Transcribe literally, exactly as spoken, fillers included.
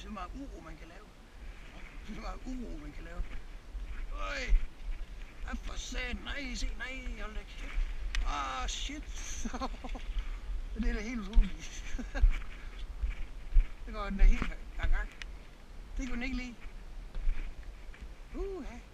så meget uro, man kan lave. Så meget uro, man kan lave. Øj! Ej, for satan, nej, se, nej, hold da kæft. Ah, shit. Det er da helt utroligt. Det går den da helt gang gang. Det kunne den ikke lide. Uh,